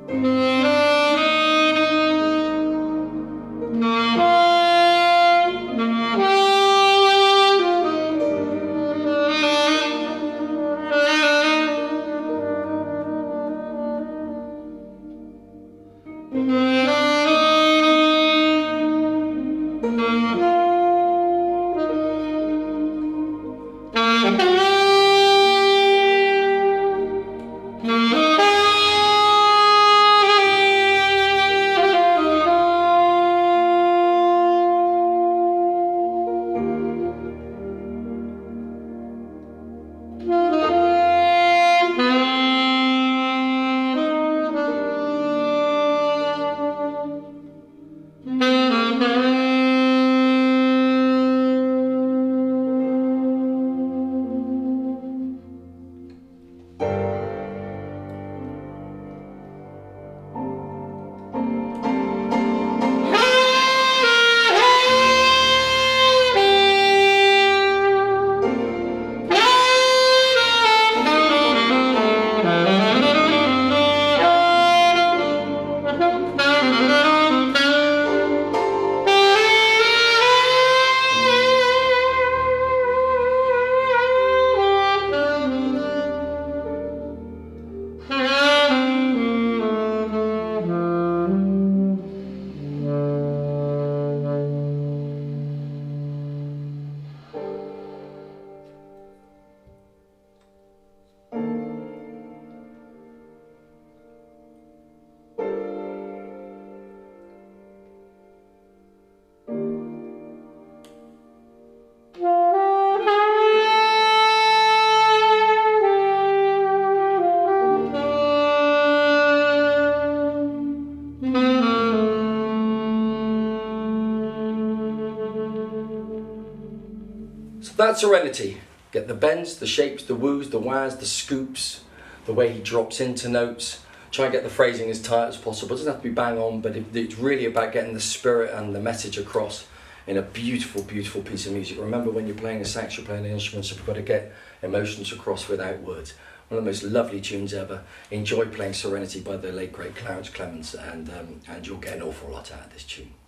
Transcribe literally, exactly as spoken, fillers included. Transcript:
That's Serenity. Get the bends, the shapes, the woos, the whas, the scoops, the way he drops into notes. Try and get the phrasing as tight as possible. It doesn't have to be bang on, but it, it's really about getting the spirit and the message across in a beautiful, beautiful piece of music. Remember, when you're playing a sax, you're playing an instrument, so you've got to get emotions across without words. One of the most lovely tunes ever. Enjoy playing Serenity by the late, great Clarence Clemons, and, um, and you'll get an awful lot out of this tune.